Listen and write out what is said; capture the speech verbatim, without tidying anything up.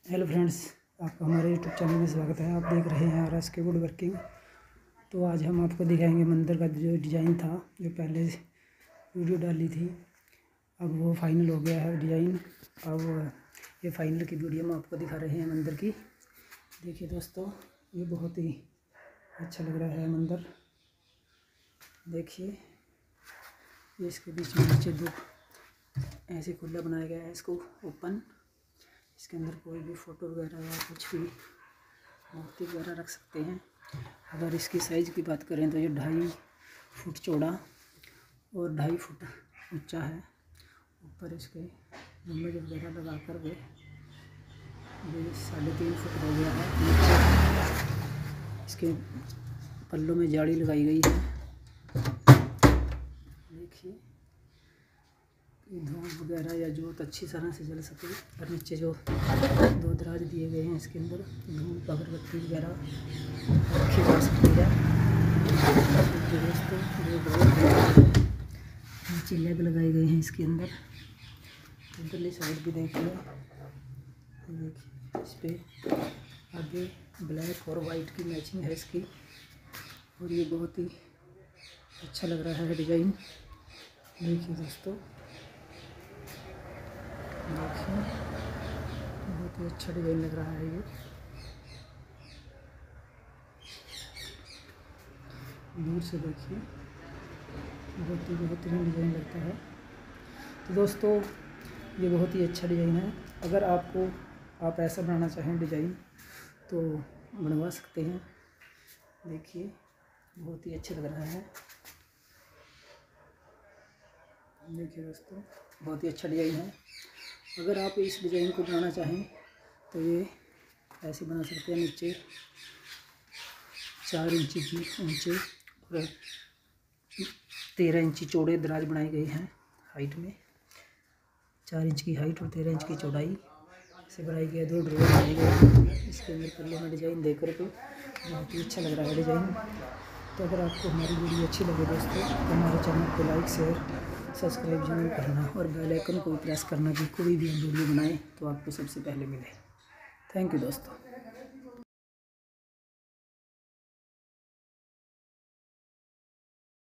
Hello friends, आपका हमारे YouTube channel में स्वागत है। आप देख रहे हैं R S K Wood Working. तो आज हम आपको दिखाएंगे मंदिर का जो डिज़ाइन था, जो पहले वीडियो डाली थी। अब वो फाइनल हो गया है डिज़ाइन। अब ये फाइनल की वीडियो में आपको दिखा रहे हैं मंदिर की। देखिए दोस्तों, ये बहुत ही अच्छा लग रहा है मंदिर। देखिए, ये इसके बीच में नीचे दो ऐसे खुला बनाया गया है, इसको ओपन। इसके अंदर कोई भी फ़ोटो वगैरह या कुछ भी मूर्ति वगैरह रख सकते हैं। अगर इसकी साइज़ की बात करें तो ये ढाई फुट चौड़ा और ढाई फुट ऊंचा है। ऊपर इसके गुंबद वगैरह लगा कर वे ये साढ़े तीन फुट हो गया है। नीचे इसके पल्लों में जाली लगाई गई है। देखिए, धूप वगैरह या जोत अच्छी तरह से जल सके। और नीचे जो दो दराज दिए गए हैं, इसके अंदर धूप अगरबत्ती वगैरह रखी जा सकती है। दोस्तों, नीचे लेग लगाए गए हैं इसके अंदर। इधरली साइड भी देखिए, देखिए इस पर आगे ब्लैक और वाइट की मैचिंग है इसकी। और ये बहुत ही अच्छा लग रहा है डिज़ाइन। देखिए दोस्तों, देखिए बहुत ही अच्छा डिज़ाइन लग रहा है ये। दूर से देखिए, बहुत ही बेहतरीन डिज़ाइन लगता है। तो दोस्तों, ये बहुत ही अच्छा डिज़ाइन है। अगर आपको आप ऐसा बनाना चाहें डिज़ाइन तो बनवा सकते हैं। देखिए, बहुत ही अच्छा लग रहा है। देखिए दोस्तों, बहुत ही अच्छा डिज़ाइन है। अगर आप इस डिज़ाइन को बनाना चाहें तो ये ऐसे बना सकते हैं। नीचे चार इंची की ऊंचे और तेरह इंची चौड़े दराज बनाए गए हैं। हाइट में चार इंच की हाइट और तेरह इंच की चौड़ाई से बनाई गई है। दो ड्रॉर बनाए गए हैं इसके अंदर पल्ले में डिज़ाइन देकर के। बहुत ही अच्छा लग रहा है डिज़ाइन। तो अगर आपको हमारी वीडियो अच्छी लगे दोस्तों, तो हमारे चैनल को लाइक शेयर सब्सक्राइब जरूर करना और बेल आइकन को प्रेस करना कि कोई भी हम वीडियो बनाएं तो आपको सबसे पहले मिले। थैंक यू दोस्तों।